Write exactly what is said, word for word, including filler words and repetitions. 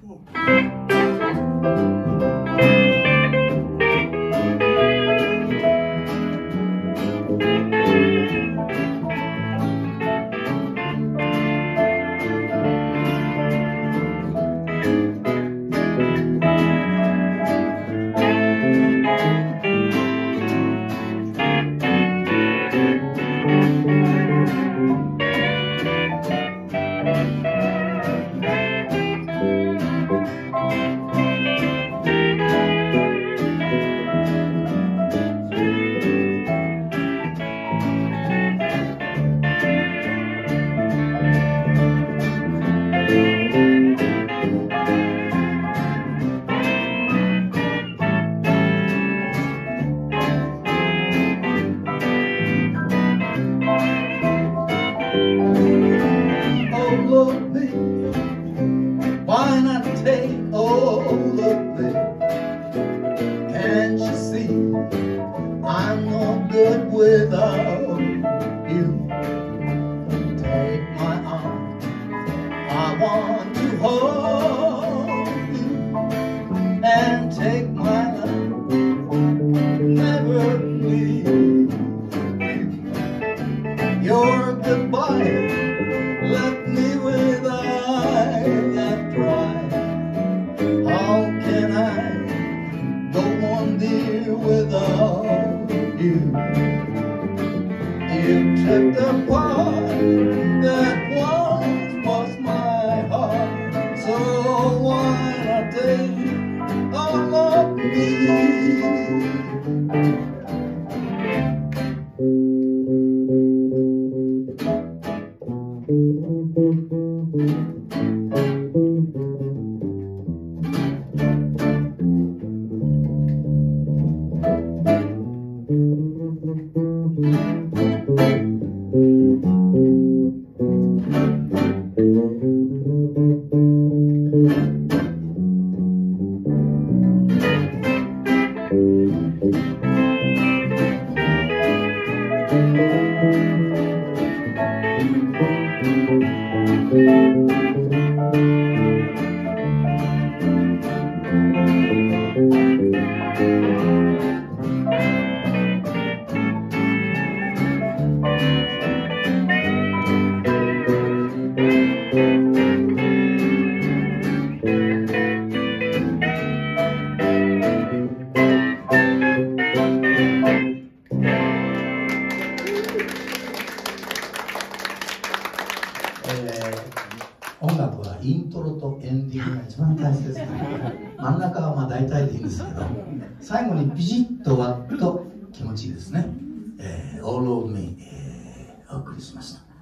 Why not take all of me? Can't you see I'm no good without you? Take my arm, I want to hold you, and take my love, never leave you. Your goodbye left me with eyes that dry. How can I go on, dear, without you? You took the part that once was my heart, so why not take all of me?音楽はイントロとエンディングが一番大切ですね。真ん中はまあ大体でいいんですけど、最後にビシッと割ると気持ちいいですね。えー、All of Me、えー、お送りしました。